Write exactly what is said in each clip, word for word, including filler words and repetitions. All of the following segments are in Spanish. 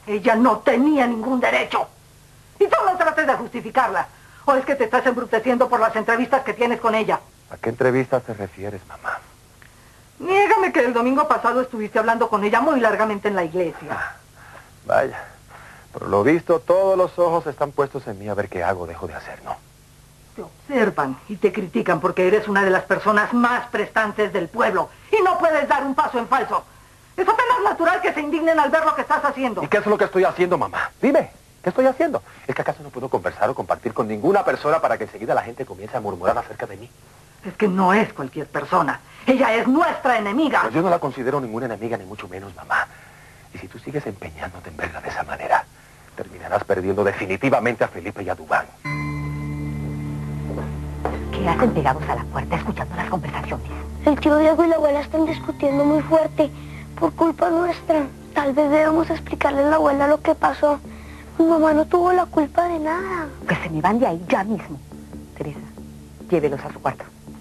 Ella no tenía ningún derecho. Y tú no trates de justificarla. ¿O es que te estás embruteciendo por las entrevistas que tienes con ella? ¿A qué entrevistas te refieres, mamá? Niégame que el domingo pasado estuviste hablando con ella muy largamente en la iglesia. Ah, vaya. Por lo visto, todos los ojos están puestos en mí a ver qué hago o dejo de hacer, ¿no? Te observan y te critican porque eres una de las personas más prestantes del pueblo y no puedes dar un paso en falso. Es apenas natural que se indignen al ver lo que estás haciendo. ¿Y qué es lo que estoy haciendo, mamá? Dime, ¿qué estoy haciendo? ¿Es que acaso no puedo conversar o compartir con ninguna persona para que enseguida la gente comience a murmurar acerca de mí? Es que no es cualquier persona. Ella es nuestra enemiga. Pues yo no la considero ninguna enemiga, ni mucho menos, mamá. Y si tú sigues empeñándote en verla de esa manera, terminarás perdiendo definitivamente a Felipe y a Dubán. ¿Qué hacen pegados a la puerta escuchando las conversaciones? El tío Diego y la abuela están discutiendo muy fuerte por culpa nuestra. Tal vez debemos explicarle a la abuela lo que pasó. Mi mamá no tuvo la culpa de nada. Que se me van de ahí ya mismo. Teresa, llévelos a su cuarto.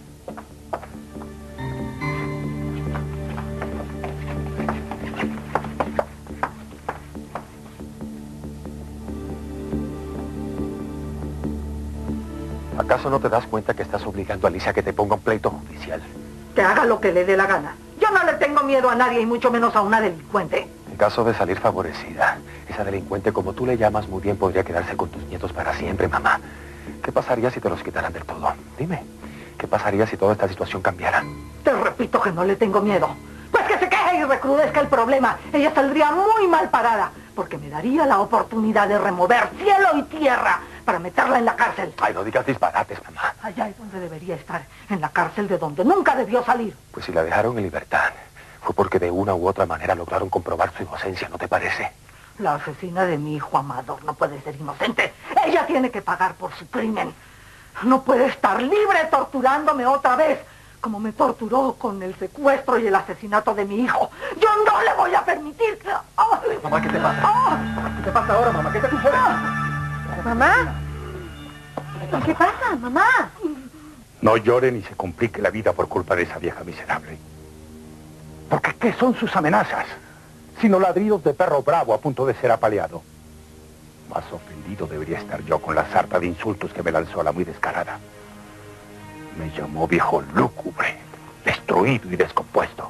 ¿Acaso no te das cuenta que estás obligando a Alicia a que te ponga un pleito judicial? Que haga lo que le dé la gana. Yo no le tengo miedo a nadie y mucho menos a una delincuente. En caso de salir favorecida, esa delincuente, como tú le llamas muy bien, podría quedarse con tus nietos para siempre, mamá. ¿Qué pasaría si te los quitaran del todo? Dime, ¿qué pasaría si toda esta situación cambiara? Te repito que no le tengo miedo. Pues que se queje y recrudezca el problema. Ella saldría muy mal parada, porque me daría la oportunidad de remover cielo y tierra para meterla en la cárcel. Ay, no digas disparates, mamá. Allá es donde debería estar, en la cárcel de donde nunca debió salir. Pues si la dejaron en libertad, fue porque de una u otra manera lograron comprobar su inocencia, ¿no te parece? La asesina de mi hijo Amador no puede ser inocente. Ella tiene que pagar por su crimen. No puede estar libre torturándome otra vez, como me torturó con el secuestro y el asesinato de mi hijo. Yo no le voy a permitir que... ¡Ay! Mamá, ¿qué te pasa? ¡Ah! ¿Qué te pasa ahora, mamá? ¿Qué te sucede? ¿Mamá? ¿Qué pasa, mamá? No llore ni se complique la vida por culpa de esa vieja miserable. Porque ¿qué son sus amenazas? Sino ladridos de perro bravo a punto de ser apaleado. Más ofendido debería estar yo con la sarta de insultos que me lanzó la muy descarada. Me llamó viejo lúgubre, destruido y descompuesto.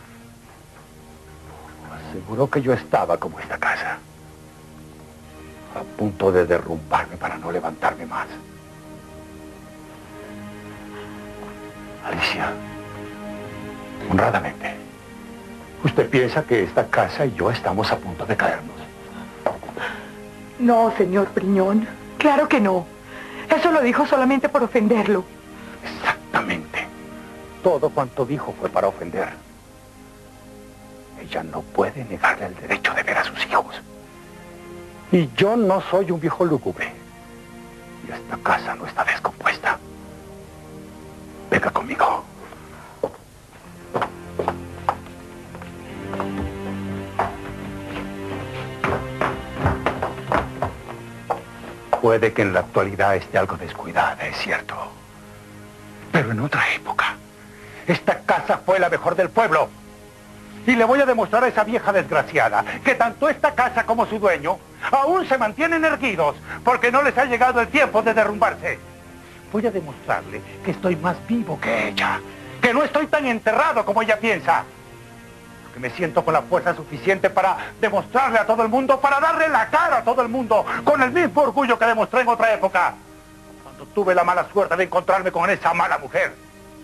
Aseguró que yo estaba como esta casa, a punto de derrumbarme para no levantarme más. Alicia, honradamente, ¿usted piensa que esta casa y yo estamos a punto de caernos? No, señor Priñón. Claro que no. Eso lo dijo solamente por ofenderlo. Exactamente. Todo cuanto dijo fue para ofender. Ella no puede negarle el derecho de ver a sus hijos. Y yo no soy un viejo lúgubre. Y esta casa no está descompuesta. Venga conmigo. Puede que en la actualidad esté algo descuidada, es cierto. Pero en otra época, esta casa fue la mejor del pueblo. Y le voy a demostrar a esa vieja desgraciada que tanto esta casa como su dueño aún se mantienen erguidos porque no les ha llegado el tiempo de derrumbarse. Voy a demostrarle que estoy más vivo que ella, que no estoy tan enterrado como ella piensa. Que me siento con la fuerza suficiente para demostrarle a todo el mundo, para darle la cara a todo el mundo, con el mismo orgullo que demostré en otra época, cuando tuve la mala suerte de encontrarme con esa mala mujer.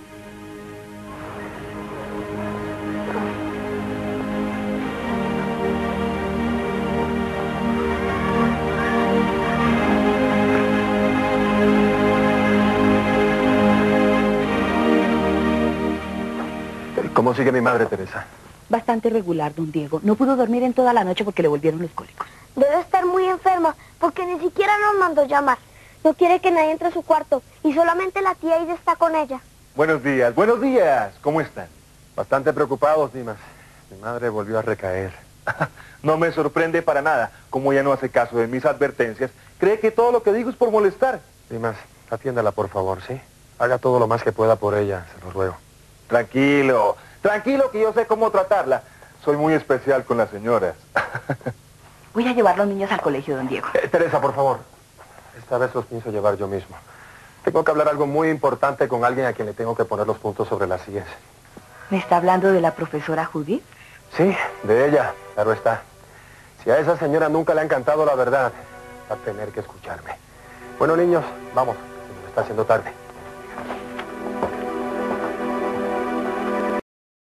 ¿Cómo sigue mi madre, Teresa? Bastante regular, don Diego. No pudo dormir en toda la noche porque le volvieron los cólicos. Debe estar muy enferma, porque ni siquiera nos mandó llamar. No quiere que nadie entre a su cuarto, y solamente la tía Ida está con ella. Buenos días, buenos días. ¿Cómo están? Bastante preocupados, Dimas. Mi madre volvió a recaer. No me sorprende para nada. Como ella no hace caso de mis advertencias, cree que todo lo que digo es por molestar. Dimas, atiéndala, por favor, ¿sí? Haga todo lo más que pueda por ella, se lo ruego. Tranquilo, tranquilo que yo sé cómo tratarla. Soy muy especial con las señoras. Voy a llevar a los niños al colegio, don Diego. Eh, Teresa, por favor. Esta vez los pienso llevar yo mismo. Tengo que hablar algo muy importante con alguien a quien le tengo que poner los puntos sobre las sillas. ¿Me está hablando de la profesora Judy? Sí, de ella, claro está. Si a esa señora nunca le ha encantado la verdad, va a tener que escucharme. Bueno, niños, vamos, que se nos está haciendo tarde.